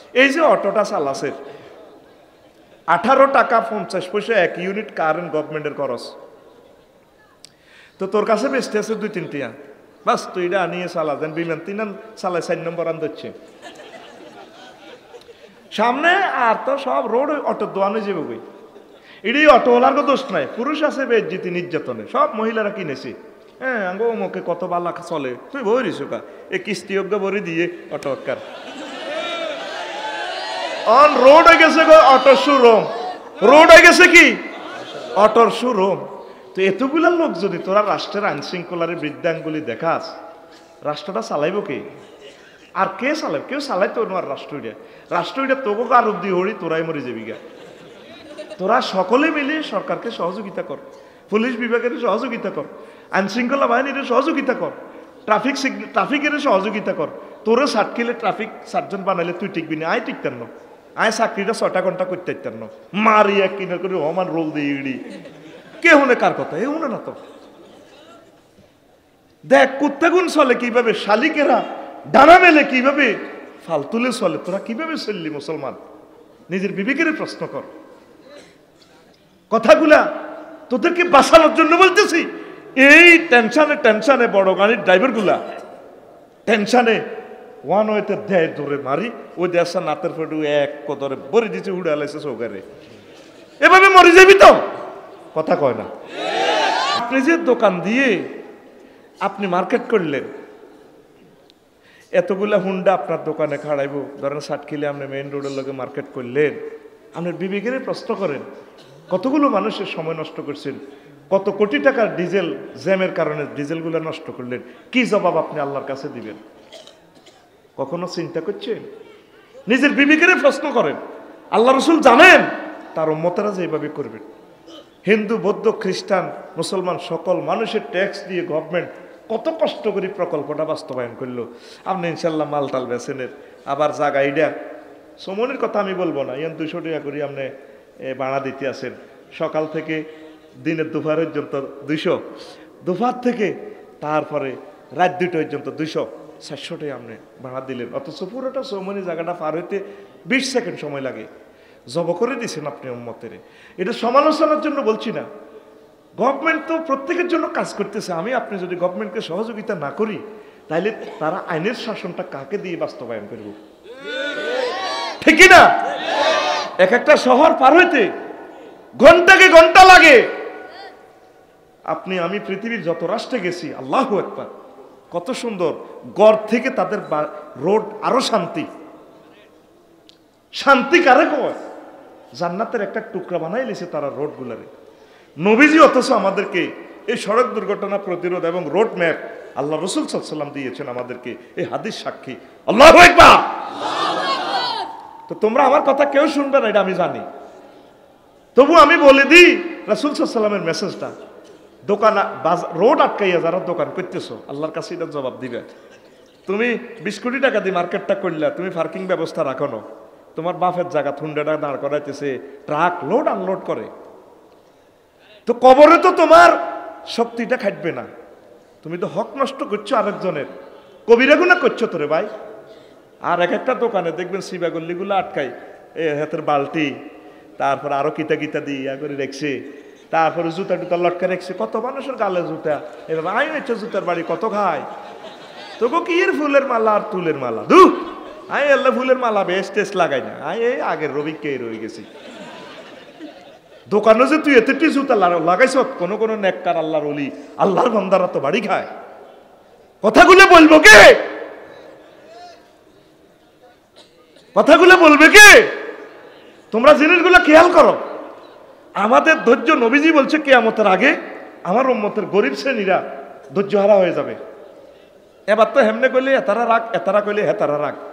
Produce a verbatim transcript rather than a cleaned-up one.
এই যে অটোটা চালাছে আঠারো টাকা পঞ্চাশ পয়সা এক ইউনিট কারেন্ট গভর্নমেন্টের খরচ, তো তোর কাছে বেচতে আছে দুই তিনটিয়া, বাস তুই এটা আনিয়ে চালা দেন বিমান তিন চালায় চার নম্বর আন দিচ্ছে সামনে, আর তো সব রোড অটোর দোয়ানে যাবে বই। এটাই অটোওয়ালার তো দোষ নাই, পুরুষ আছে বেজ্জিতি নির্যাতনে, সব মহিলারা কিনেছে। হ্যাঁ আঙ্গো মুখে কত বালা চলে, তুই বইরিস কা এ কিস্তি অজ্ঞা ভরে দিয়ে অটো কার অন রোড হয়ে গেছে গো অটোর শোরুম, রোড হয়ে গেছে কি অটোর শোরুম। তো এতগুলা লোক যদি তোরা রাষ্ট্রের আইন শৃঙ্খলার বৃদ্ধাঙ্গুলি দেখাস, রাষ্ট্রটা চালাইব কে? আর কে চালাইব? কেউ চালাই তো আর রাষ্ট্রটা রাষ্ট্রটা তোকে আর অব্দি হরি তোরাই মরে যাবি গা। তোরা সকলে মিলে সরকারকে সহযোগিতা কর, পুলিশ বিভাগের সহযোগিতা কর, আইন শৃঙ্খলা বাহিনীর সহযোগিতা কর, ট্রাফিক ট্রাফিকের সহযোগিতা কর। তোরে ষাট কিলে ট্রাফিক সার্জন বানাইলে তুই টিকবি না, আয় টিকতেন না, আয় চাকরিটা ছটা ঘন্টা করতে পারতেন না, মারি এক কিনা করে হমান রোল দিয়ে ইড়ি কে শুনে কার কথা? এ শুনে না তো। দেখ কুত্তাগুন চলে কিভাবে, শালিকেরা ডানা মেলে কিভাবে, ফালতুলে চলে, তোরা কিভাবে চললি মুসলমান? নিজের বিবেকের প্রশ্ন কর। কথাগুলা তোদেরকে বাঁচানোর জন্য বলতেছি। এই টেনশনে টেনশনে বড় গাড়ির ড্রাইভার গুলা টেনশনে ওয়ান ওয়েতে দেয় ধরে মারি, ওই দেশা নাতের ফটো এক কদরে বরে দিচ্ছে, উড়ে আলাইছে চৌকারে, এভাবে মরে যাবি তো। কথা কয় না। আপনি যে দোকান দিয়ে আপনি মার্কেট করলেন, এতগুলা হুন্ডা আপনার দোকানে খাড়াইব, ধরেন ষাট কিলে আপনি মেইন রোডের লোকে মার্কেট করলেন, আপনার বিবেকের প্রশ্ন করেন কতগুলো মানুষের সময় নষ্ট করছেন, কত কোটি টাকার ডিজেল জ্যামের কারণে ডিজেলগুলো নষ্ট করলেন, কি জবাব আপনি আল্লাহর কাছে দিবেন? কখনো চিন্তা করছেন? নিজের বিবেকের প্রশ্ন করেন। আল্লাহ রসুল জানেন তার উম্মতেরা যে এইভাবে করবেন। হিন্দু বৌদ্ধ খ্রিস্টান মুসলমান সকল মানুষের ট্যাক্স দিয়ে গভর্নমেন্ট কত কষ্ট করে প্রকল্পটা বাস্তবায়ন করলো। আপনি ইনশাল্লাহ মালটাল বেছেনের আবার জায়গা এইটা সমনের কথা আমি বলবো না, ইয়ান দুইশো টাকা করে আপনি ভাড়া দিতে আসেন, সকাল থেকে দিনের দুপুর পর্যন্ত দুইশো, দুপুর থেকে তারপরে রাত দুটো পর্যন্ত দুইশো, চারশো টাকা আপনি ভাড়া দিলেন, অথচ পুরোটা সমনি জায়গাটা পার হইতে বিশ সেকেন্ড সময় লাগে। জব করে দিয়েছেন আপনি উম্মতের। এটা সমালোচনার জন্য বলছি না, গভর্নমেন্ট তো প্রত্যেকের জন্য কাজ করতেছে। আমি আপনি যদি গভর্নমেন্টকে সহযোগিতা না করি, তাহলে তারা আইনের শাসনটা কাকে দিয়ে বাস্তবায়ন করব? ঠিক না? এক একটা শহর পার হইতে ঘন্টাকে ঘন্টা লাগে। আপনি আমি পৃথিবীর যত রাষ্ট্রে গেছি, আল্লাহু আকবার, কত সুন্দর গড় থেকে তাদের রোড আরো শান্তি। শান্তি কারে কয়? জান্নাতের একটা টুকরা বানাই লিছে তারা রোড গুলারে। নবীজি অথচ আমাদেরকে এই সড়ক দুর্ঘটনা প্রতিরোধ এবং রোড ম্যাপ আল্লাহ রসুল সাল্লাল্লাহু আলাইহি ওয়াসাল্লাম দিয়েছেন আমাদেরকে, এই হাদিস সাক্ষী। আল্লাহু আকবার। তো তোমরা আমার কথা কেউ শুনবে না এটা আমি জানি, তবু আমি বলে দিই রাসূল সাল্লাল্লাহু আলাইহি ওয়াসাল্লামের মেসেজটা। দোকান রোড আটকাইয়া যারা দোকান করতেছো, আল্লাহর কাছে এটা জবাব দিবে। তুমি বিশ কোটি টাকা দিয়ে মার্কেটটা করলা, তুমি পার্কিং ব্যবস্থা রাখো না, তোমার বাপের জায়গা থুন্ডাটা দাঁড় করাইতেছে, ট্রাক লোড আনলোড করে, তো কবরে তো তোমার শক্তিটা খাটবে না। তুমি তো হক নষ্ট করছো আরেকজনের, কবিরা গুনাহ করছো তোরে ভাই। আর এক একটা দোকানে দেখবেন সিবাগল্লিগুলো আটকাই, এ হাতের বালতি, তারপর আরো কিতা কিতা দিয়ে ইয়া করে রেখছে, তারপরে জুতা টুতা লটকা রেখছে, কত মানুষের গালে জুতা, এভাবে আই হচ্ছে জুতার বাড়ি কত খায়। তোকে কি এর ফুলের মালা আর তুলের মালা, দু আই আল্লাহ ফুলের মালা বেশ টেস্ট লাগাই না, আই এই আগের রবি কে রয়ে গেছি। দোকানে যে তুই এতটি জুতা লাগাইছ, কোনো কোনো নেককার আল্লাহর ওলি আল্লাহর বান্দারা তো বাড়ি খায়। কথাগুলো বলবো কে? কথাগুলো বলবে কে? তোমরা জিনিসগুলো খেয়াল করো। আমাদের ধৈর্য, নবীজি বলছে কিয়ামতের আগে আমার উম্মতের গরিব শ্রেণীরা ধৈর্য হারা হয়ে যাবে। এবার তো হেমনে কইলে এতারা রাগ, এতারা কইলে হেতারা রাগ।